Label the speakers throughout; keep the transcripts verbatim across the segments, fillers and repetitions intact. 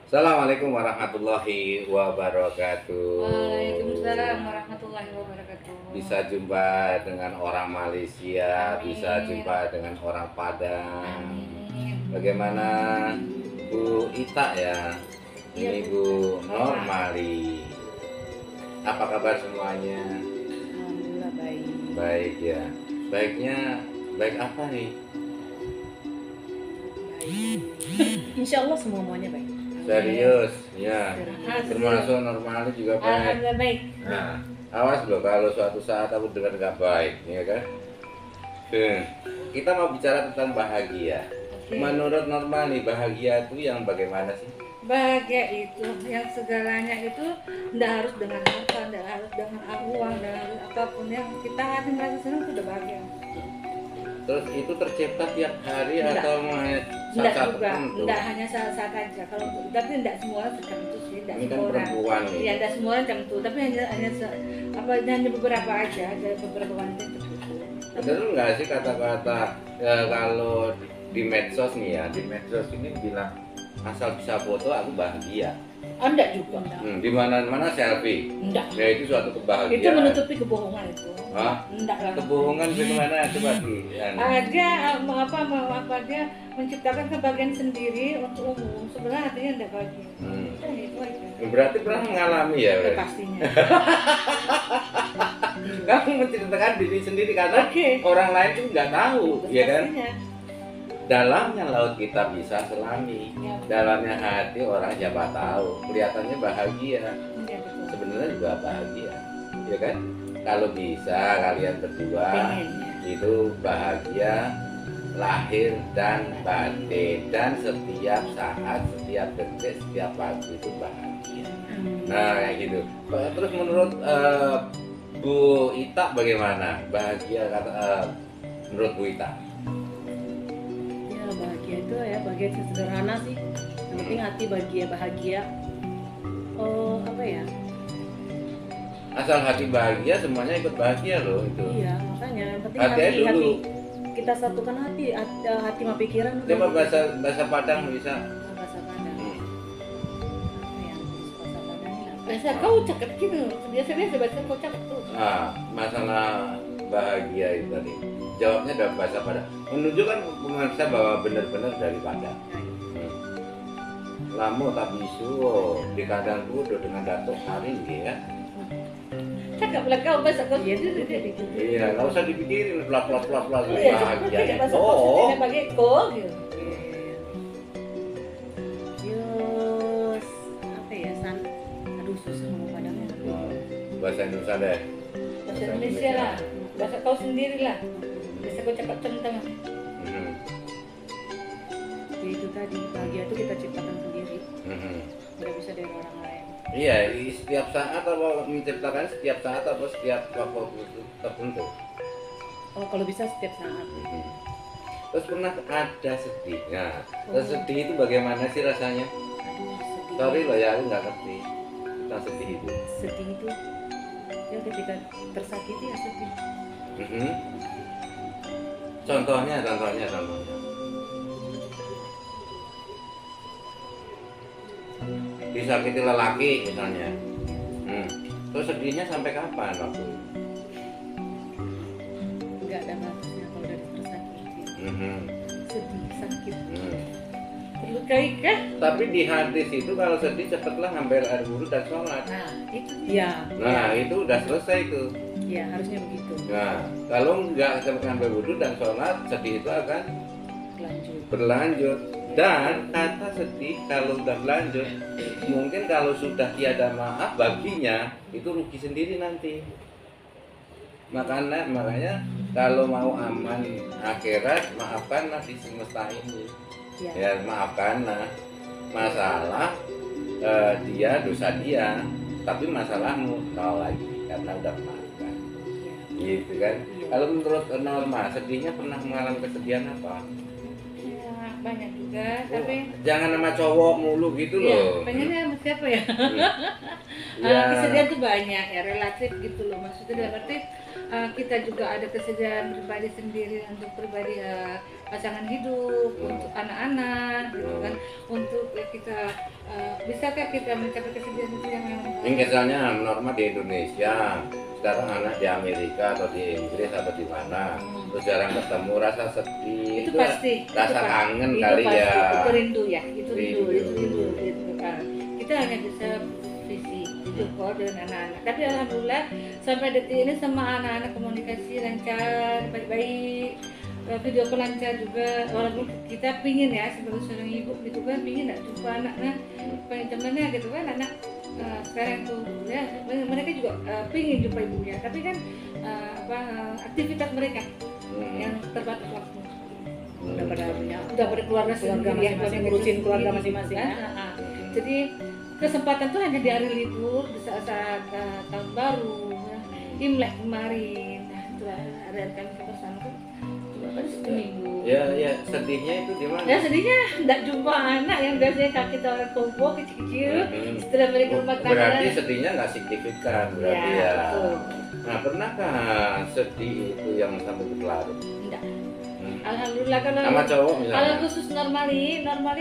Speaker 1: Assalamualaikum warahmatullahi wabarakatuh.
Speaker 2: Waalaikumsalam warahmatullahi wabarakatuh.
Speaker 1: Bisa jumpa dengan orang Malaysia,
Speaker 2: Amin.
Speaker 1: bisa jumpa dengan orang Padang.
Speaker 2: Amin.
Speaker 1: Bagaimana Bu Ita ya?
Speaker 2: Iya,
Speaker 1: Ini
Speaker 2: Bu.
Speaker 1: Bu Normali. Apa kabar semuanya?
Speaker 2: Alhamdulillah baik.
Speaker 1: Baik ya. Baiknya baik apa nih?
Speaker 2: Baik. Insya Allah semua semuanya baik.
Speaker 1: Serius ya.
Speaker 2: Serius.
Speaker 1: Termasuk Normali juga baik.
Speaker 2: Alhamdulillah baik.
Speaker 1: Nah, awas loh kalau suatu saat aku dengar nggak baik, ya kan? Hmm. Kita mau bicara tentang bahagia.
Speaker 2: Oke.
Speaker 1: Menurut Normali, bahagia itu yang bagaimana sih?
Speaker 2: Bahagia itu yang segalanya itu tidak harus dengan harta, tidak harus dengan uang, tidak harus apapun yang kita hati merasa senang itu udah bahagia.
Speaker 1: Terus itu tercipta tiap hari
Speaker 2: Enggak.
Speaker 1: atau hanya
Speaker 2: Tidak
Speaker 1: saat
Speaker 2: juga,
Speaker 1: tertentu?
Speaker 2: tidak hanya saat-saat aja. Kalau tapi tidak semua orang tertentu sih, tidak
Speaker 1: Ini kan
Speaker 2: semua orang.
Speaker 1: perempuan nih.
Speaker 2: Iya, tidak semua orang tertentu, tapi hanya hanya se- apa hanya beberapa aja, ada beberapa wanita yang tertentu.
Speaker 1: Bener nggak sih kata-kata ya, kalau di, di medsos nih ya, di medsos ini bilang asal bisa foto aku bahagia.
Speaker 2: Oh, enggak juga.
Speaker 1: Hmm, di mana-mana selfie.
Speaker 2: Enggak.
Speaker 1: Ya itu suatu kebahagiaan.
Speaker 2: Itu menutupi kebohongan itu.
Speaker 1: Hah?
Speaker 2: Enggak lah.
Speaker 1: Kebohongan bagaimana coba di anu.
Speaker 2: Ah, dia mau apa mau apa dia menciptakan kebahagiaan sendiri untuk umum. Sebenarnya hatinya enggak bahagia.
Speaker 1: Hmm.
Speaker 2: Udah, itu aja.
Speaker 1: Berarti pernah mengalami ya,
Speaker 2: Ya,
Speaker 1: berarti?
Speaker 2: pastinya.
Speaker 1: Kamu menceritakan diri sendiri karena
Speaker 2: Oke.
Speaker 1: orang lain itu nggak tahu, ya kan?
Speaker 2: Pastinya.
Speaker 1: Dalamnya laut kita bisa selami,
Speaker 2: Ya,
Speaker 1: dalamnya hati orang siapa tahu. Kelihatannya bahagia,
Speaker 2: iya, betul.
Speaker 1: sebenarnya juga bahagia, ya kan? Kalau bisa kalian berdua
Speaker 2: Pengen, ya.
Speaker 1: itu bahagia lahir dan batin dan setiap saat, setiap detik, setiap waktu itu bahagia.
Speaker 2: Hmm.
Speaker 1: Nah kayak gitu. Terus menurut eh, Bu Ita bagaimana bahagia kata eh, menurut Bu Ita?
Speaker 3: Ya bahagia itu ya bahagia itu sederhana sih. Yang penting hati bahagia bahagia. Oh apa ya?
Speaker 1: Asal hati bahagia semuanya ikut bahagia loh itu.
Speaker 3: Iya makanya yang penting
Speaker 1: Hati
Speaker 3: hati
Speaker 1: aja
Speaker 3: hati,
Speaker 1: dulu.
Speaker 3: kita satukan hati hati, hati sama pikiran. udah
Speaker 1: Coba
Speaker 3: gitu.
Speaker 1: bahasa bahasa Padang bisa.
Speaker 3: Bahasa Padang.
Speaker 1: Hmm.
Speaker 3: Apa ya? Bahasa Padang ini apa?
Speaker 2: Biasa kau cakap gitu. Biasa biasa biasa kau cakap tuh.
Speaker 1: Nah masalah bahagia itu tadi. Jawabnya dalam bahasa Padang. Menunjukkan pemirsa bahwa benar-benar dari Padang. Hmm. Lamu tak bisu di kandang kudo dengan datuk hari ya.
Speaker 2: Cakaplah kau bahasa kau
Speaker 3: Iya itu
Speaker 2: sendiri.
Speaker 3: itu.
Speaker 1: Iya, nggak usah dipikirin pelak pelak pelak pelak
Speaker 2: Iya,
Speaker 1: bahagia.
Speaker 2: cakap bahasa kau
Speaker 1: Oh,
Speaker 2: sendiri pakai kau gitu.
Speaker 3: Yus apa ya san? Aduh susah ngomong Padangnya.
Speaker 1: bahasa Indonesia deh.
Speaker 2: Bahasa Indonesia lah. Bahasa kau sendiri lah. Biasa kau cakap tentang.
Speaker 1: Mhm,
Speaker 3: Ya itu tadi bahagia itu kita ciptakan sendiri.
Speaker 1: mhm.
Speaker 3: Nggak bisa dari orang lain.
Speaker 1: Iya, i- setiap saat apa menciptakan setiap saat apa setiap waktu tertentu.
Speaker 3: Oh kalau bisa setiap saat.
Speaker 1: Mhm. Terus pernah ada sedih. Nah, terus sedih itu bagaimana sih rasanya?
Speaker 3: Aduh sedih.
Speaker 1: Sorry loh ya, aku nggak ngerti tentang sedih itu.
Speaker 3: Sedih itu ya ketika tersakiti ya sedih.
Speaker 1: Mhm. Contohnya, contohnya, contohnya. Disakiti lelaki misalnya. Hmm. Terus sedihnya sampai kapan waktu itu?
Speaker 3: Nggak ada batasnya kalau dari tersakiti.
Speaker 1: Mhm.
Speaker 3: Sedih sakit.
Speaker 1: Hmm.
Speaker 2: Terlukai kah?
Speaker 1: Tapi di hadis itu kalau sedih cepatlah ngambil air wudhu dan sholat.
Speaker 2: Nah, itu
Speaker 3: Ya,
Speaker 1: Nah itu udah selesai itu.
Speaker 3: ya harusnya begitu.
Speaker 1: Nah kalau nggak cepat ngambil wudhu dan sholat, sedih itu akan
Speaker 3: Lanjut.
Speaker 1: berlanjut. Dan kata sedih kalau udah berlanjut, mungkin kalau sudah tiada maaf baginya itu rugi sendiri nanti. Makanya makanya kalau mau aman akhirat maafkanlah di semesta ini.
Speaker 3: Ya.
Speaker 1: Ya maafkanlah. Masalah eh, dia dosa dia, tapi masalahmu nol lagi karena udah memaafkan.
Speaker 3: Ya.
Speaker 1: Gitu kan?
Speaker 3: Iya.
Speaker 1: Kalau menurut Norma, sedihnya pernah mengalami kesedihan apa?
Speaker 2: ya, banyak juga,
Speaker 1: Oh,
Speaker 2: tapi
Speaker 1: jangan sama cowok mulu gitu
Speaker 2: ya,
Speaker 1: loh.
Speaker 2: pengennya sama siapa ya?
Speaker 1: Hmm.
Speaker 2: Ah,
Speaker 1: Ya.
Speaker 2: kesedihan tuh banyak ya, relatif gitu loh. Maksudnya dalam arti ah, kita juga ada kesedihan pribadi sendiri untuk pribadi ah, pasangan hidup,
Speaker 1: Hmm.
Speaker 2: untuk anak-anak, gitu
Speaker 1: Hmm.
Speaker 2: kan, untuk ya, kita ah, Bisakah kita mencapai kesedihan itu yang memang
Speaker 1: Ini misalnya norma di Indonesia, sekarang anak di Amerika atau di Inggris atau di mana, terus jarang ketemu, rasa sedih
Speaker 2: itu pasti
Speaker 1: rasa
Speaker 2: itu
Speaker 1: kangen
Speaker 2: pasti,
Speaker 1: kali
Speaker 2: itu pasti,
Speaker 1: ya.
Speaker 2: itu rindu ya itu rindu
Speaker 1: Rindu.
Speaker 2: itu rindu gitu kan. Kita hanya bisa visi video call dengan anak-anak, tapi alhamdulillah sampai detik ini sama anak-anak komunikasi lancar baik-baik, eh, video call lancar juga, walaupun kita pingin ya sebagai seorang ibu gitu kan pingin nggak jumpa anaknya, pengen temennya gitu kan anak eh, sekarang tuh ya mereka juga eh, pingin jumpa ibunya, tapi kan eh, apa eh, aktivitas mereka
Speaker 1: Hmm.
Speaker 2: yang terbatas waktu.
Speaker 3: Udah pada punya
Speaker 2: Udah pada keluarga
Speaker 3: keluarga
Speaker 2: sendiri ya,
Speaker 3: masing-masing,
Speaker 2: keluarga
Speaker 3: ngurusin
Speaker 2: sendiri,
Speaker 3: keluarga
Speaker 2: gitu
Speaker 3: masing-masing,
Speaker 2: kan.
Speaker 3: ya.
Speaker 2: Nah, nah. Jadi kesempatan tuh hanya di hari libur, di saat-saat uh, tahun baru, ya. Imlek kemarin. Nah, itu ada kami bersama tuh juga kan seminggu.
Speaker 1: Ya, ya sedihnya itu di mana?
Speaker 2: Ya sedihnya nggak jumpa anak yang biasanya kaki orang kompo kecil-kecil.
Speaker 1: Hmm.
Speaker 2: Setelah mereka rumah tangga.
Speaker 1: Berarti sedihnya nggak signifikan berarti
Speaker 2: Ya,
Speaker 1: ya.
Speaker 2: betul.
Speaker 1: Nah, pernahkah sedih itu yang sampai berlarut?
Speaker 2: Enggak.
Speaker 1: Hmm.
Speaker 2: Alhamdulillah kalau
Speaker 1: Sama cowok
Speaker 2: kalau
Speaker 1: misalnya?
Speaker 2: khusus normali, normali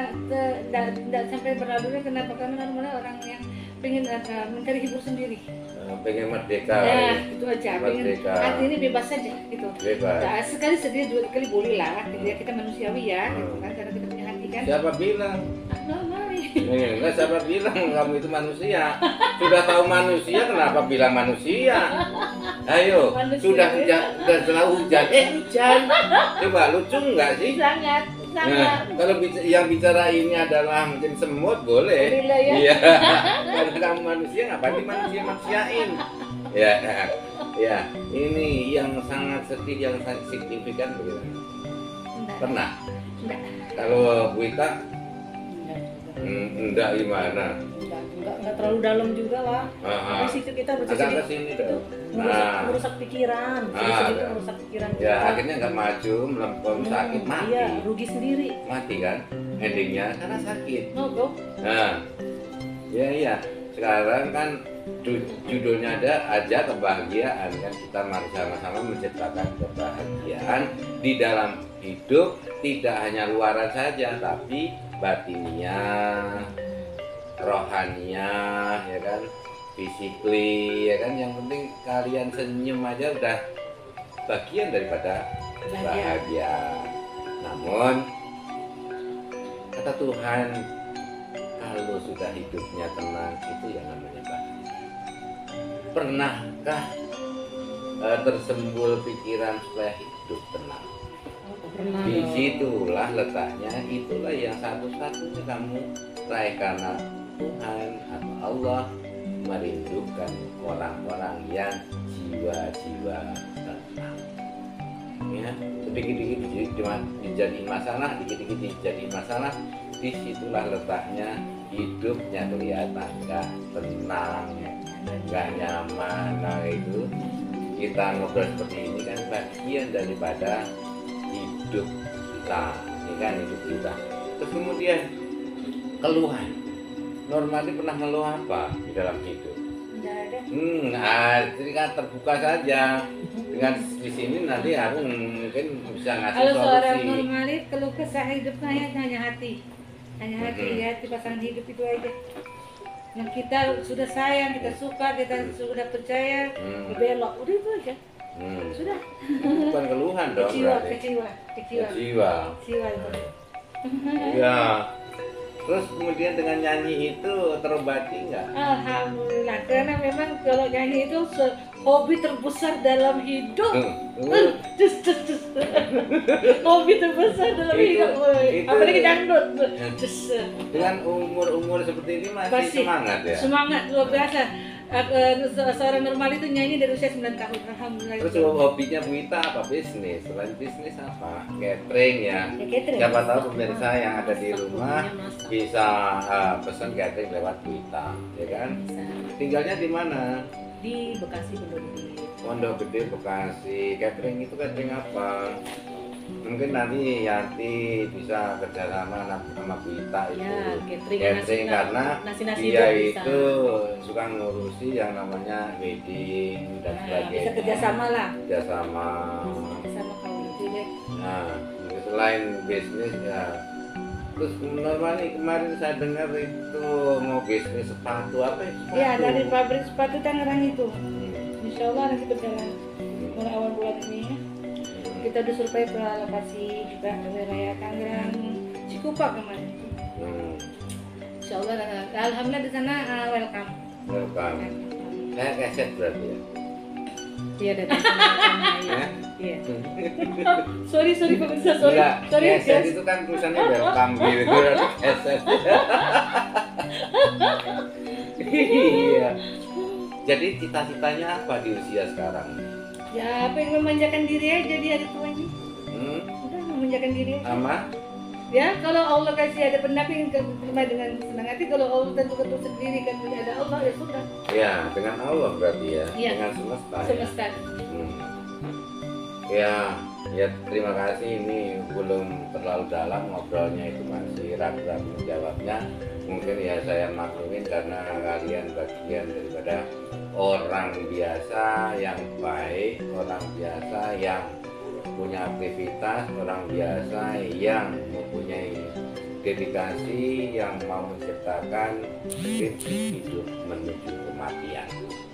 Speaker 2: tidak sampai berlalunya. Kenapa? Karena normali orang yang pengen uh, mencari hibur sendiri.
Speaker 1: Eh, pengen merdeka.
Speaker 2: Ya, itu aja. Pengen
Speaker 1: Merdeka.
Speaker 2: hati ini bebas saja gitu.
Speaker 1: Bebas.
Speaker 2: Nah, sekali sedih dua kali boleh lah. Gitu ya, kita manusiawi ya,
Speaker 1: Hmm.
Speaker 2: gitu kan. Karena kita punya hati kan.
Speaker 1: Siapa bilang?
Speaker 2: Ah, normali.
Speaker 1: Eh, Enggak, siapa bilang kamu itu manusia? Sudah tahu manusia, kenapa bilang manusia? Ayo,
Speaker 2: Manusia.
Speaker 1: sudah hujan, sudah selalu hujan. Eh, hujan. Coba lucu nggak sih?
Speaker 2: Sangat,
Speaker 1: Nah,
Speaker 2: sangat.
Speaker 1: kalau bic- yang bicara ini adalah mungkin semut boleh.
Speaker 2: Alhamdulillah ya.
Speaker 1: Iya. Kalau kamu manusia ngapain manusia manusiain? Ya, ya. Ini yang sangat sedih, yang sangat signifikan bagaimana?
Speaker 2: Enggak.
Speaker 1: Pernah?
Speaker 2: Enggak.
Speaker 1: Kalau Bu Ita,
Speaker 3: Enggak juga.
Speaker 1: hmm, enggak gimana?
Speaker 3: Enggak, enggak, enggak terlalu dalam juga lah.
Speaker 1: Ah,
Speaker 3: Tapi situ kita
Speaker 1: agak
Speaker 3: bersedih
Speaker 1: ke sini
Speaker 3: itu
Speaker 1: dong.
Speaker 3: merusak,
Speaker 1: Nah,
Speaker 3: merusak pikiran.
Speaker 1: Ah,
Speaker 3: Sedih-sedih itu
Speaker 1: ada.
Speaker 3: merusak pikiran
Speaker 1: ya
Speaker 3: kita.
Speaker 1: akhirnya nggak maju, melempem,
Speaker 3: Hmm,
Speaker 1: sakit, mati.
Speaker 3: Iya, rugi sendiri.
Speaker 1: Mati kan? Endingnya karena sakit.
Speaker 2: Mogok.
Speaker 1: Nah, ya iya. Sekarang kan ju- judulnya ada aja kebahagiaan kan, kita mari sama-sama menciptakan kebahagiaan di dalam hidup, tidak hanya luaran saja tapi batinnya, rohania, ya kan, physically, ya kan, yang penting kalian senyum aja udah bagian daripada bahagia. Namun kata Tuhan, kalau sudah hidupnya tenang itu yang namanya bahagia. Pernahkah eh, tersembul pikiran supaya hidup tenang?
Speaker 3: Pernah.
Speaker 1: Di situlah letaknya, itulah yang satu-satunya kamu raih karena Tuhan atau Allah merindukan orang-orang yang jiwa-jiwa tenang. Ya, sedikit-dikit di- di- dijadiin masalah, dikit-dikit dijadiin masalah, disitulah letaknya hidupnya kelihatan nggak tenang, nggak nyaman. Nah itu kita ngobrol seperti ini kan bagian daripada hidup kita, ini kan hidup kita. Terus kemudian keluhan. Normali pernah ngeluh apa di dalam hidup?
Speaker 2: Enggak ada.
Speaker 1: Hmm, nah, jadi kan terbuka saja. Dengan di sini nanti aku mungkin bisa ngasih
Speaker 2: Kalau seorang
Speaker 1: solusi.
Speaker 2: normalit keluh kesah hidupnya hanya hanya hati, hanya hati,
Speaker 1: Mhm.
Speaker 2: hati pasangan hidup itu aja. Yang kita sudah sayang, kita suka, kita sudah percaya,
Speaker 1: Hmm.
Speaker 2: belok, udah itu aja,
Speaker 1: Hmm.
Speaker 2: sudah.
Speaker 1: Bukan keluhan dong
Speaker 2: Kecewa,
Speaker 1: berarti.
Speaker 2: kecewa, kecewa,
Speaker 1: Jiwa.
Speaker 2: kecewa itu.
Speaker 1: Ya. Terus kemudian dengan nyanyi itu terobati nggak?
Speaker 2: Alhamdulillah, karena memang kalau nyanyi itu se- hobi terbesar dalam hidup.
Speaker 1: Tuh,
Speaker 2: Cus, cus, cus. Hobi terbesar dalam
Speaker 1: Itu-
Speaker 2: hidup, woy.
Speaker 1: itu-
Speaker 2: Apalagi dangdut. Cus.
Speaker 1: dengan umur-umur seperti ini masih,
Speaker 2: Masih.
Speaker 1: semangat ya.
Speaker 2: Semangat luar biasa. Aku, eh, se- seorang normal itu nyanyi dari usia sembilan tahun. Alhamdulillah.
Speaker 1: Terus hobinya Bu Ita apa? Bisnis. Selain bisnis apa? Catering ya.
Speaker 2: Ya, catering.
Speaker 1: Siapa tahu pemirsa yang ada di
Speaker 3: Masak,
Speaker 1: rumah
Speaker 3: hobinya masak.
Speaker 1: bisa uh, pesan catering lewat Bu Ita, ya kan?
Speaker 3: Bisa.
Speaker 1: Tinggalnya di mana?
Speaker 3: Di Bekasi Pondok Gede.
Speaker 1: Pondok Gede, Bekasi. Catering itu catering apa? Mungkin nanti Yanti bisa kerjasama sama sama Bu Ita itu.
Speaker 3: Ya, catering,
Speaker 1: Catering
Speaker 3: nasi-
Speaker 1: karena
Speaker 3: nasi-nasi
Speaker 1: dia
Speaker 3: itu bisa.
Speaker 1: itu suka ngurusi yang namanya wedding dan
Speaker 2: Nah,
Speaker 1: sebagainya.
Speaker 2: bisa kerjasama lah.
Speaker 1: Kerjasama.
Speaker 2: Sama kamu itu deh.
Speaker 1: Nah, selain bisnis ya Terus normal nih kemarin saya dengar itu mau bisnis sepatu apa ya? Sepatu.
Speaker 2: Iya, dari pabrik sepatu Tangerang itu.
Speaker 1: Hmm.
Speaker 2: Insya Allah nanti berjalan mulai awal bulan ini. Kita udah survei ke lokasi juga ke wilayah Tangerang, Cikupa kemarin.
Speaker 1: Hmm.
Speaker 2: Insya Allah, alhamdulillah di sana uh, welcome.
Speaker 1: Welcome. Saya keset berarti ya.
Speaker 3: Iya datang sama ya.
Speaker 1: Ya?
Speaker 3: Iya.
Speaker 2: Sorry, sorry pemirsa, sorry.
Speaker 1: Enggak,
Speaker 2: Sorry
Speaker 1: keset
Speaker 2: guys.
Speaker 1: itu kan tulisannya welcome gitu. Keset. Iya. Jadi cita-citanya apa di usia sekarang?
Speaker 2: Ya, pengen memanjakan diri aja di hari tua ini.
Speaker 1: Hmm?
Speaker 2: Udah memanjakan diri aja.
Speaker 1: Sama?
Speaker 2: Ya, kalau Allah kasih ada pendamping terima dengan senang hati. Kalau Allah tentu-tentu sendiri kan ada Allah ya sudah.
Speaker 1: Ya, dengan Allah berarti ya.
Speaker 2: Iya.
Speaker 1: Dengan semesta. Ya?
Speaker 2: Semesta.
Speaker 1: Hmm. Ya, ya terima kasih. Ini belum terlalu dalam ngobrolnya, itu masih ragu-ragu jawabnya. Mungkin ya saya maklumin karena kalian bagian daripada orang biasa yang baik, orang biasa yang punya aktivitas, orang biasa yang mempunyai dedikasi, yang mau menciptakan prinsip hidup menuju kematian.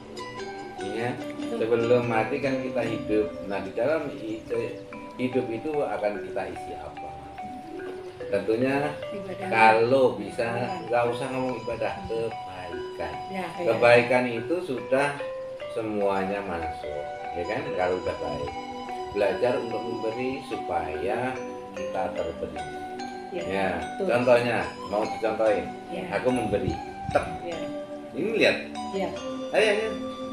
Speaker 1: Ya, sebelum mati kan kita hidup. Nah, di dalam hidup itu akan kita isi apa? Tentunya
Speaker 2: Ibadah.
Speaker 1: kalau bisa nggak usah ngomong ibadah, kebaikan.
Speaker 2: Ya, ya.
Speaker 1: Kebaikan itu sudah semuanya masuk, ya kan? Kalau udah baik, belajar untuk memberi supaya kita terberi.
Speaker 2: Ya.
Speaker 1: Ya,
Speaker 2: Betul.
Speaker 1: contohnya mau dicontohin,
Speaker 2: Ya.
Speaker 1: aku memberi, tek.
Speaker 2: Ya.
Speaker 1: Ini lihat,
Speaker 2: Ya.
Speaker 1: ayo, ayo,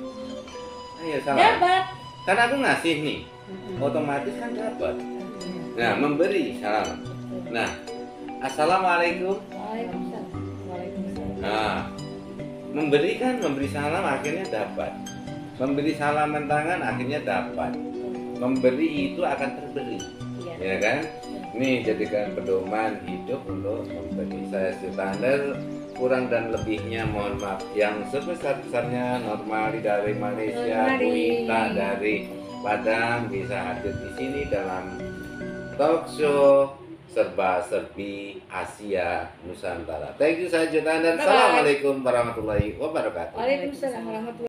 Speaker 1: ayo salah.
Speaker 2: Dapat.
Speaker 1: Karena aku ngasih nih,
Speaker 3: Mm-mm.
Speaker 1: otomatis kan dapat.
Speaker 2: Hmm.
Speaker 1: Nah, memberi salam. Nah, assalamualaikum.
Speaker 2: Waalaikumsalam. Waalaikumsalam.
Speaker 1: Nah, memberi kan memberi salam akhirnya dapat. Memberi salaman tangan akhirnya dapat. Memberi itu akan terberi,
Speaker 2: Iya.
Speaker 1: ya kan? Ini jadikan pedoman hidup untuk memberi. Saya standar kurang dan lebihnya mohon maaf. Yang sebesar-besarnya Normali dari Malaysia, Bu
Speaker 2: Normali.
Speaker 1: Ita dari Padang bisa hadir di sini dalam talk show serba serbi Asia Nusantara. Thank you, saya Jutaan dan
Speaker 2: Bye-bye.
Speaker 1: Assalamualaikum warahmatullahi wabarakatuh.
Speaker 2: Waalaikumsalam warahmatullahi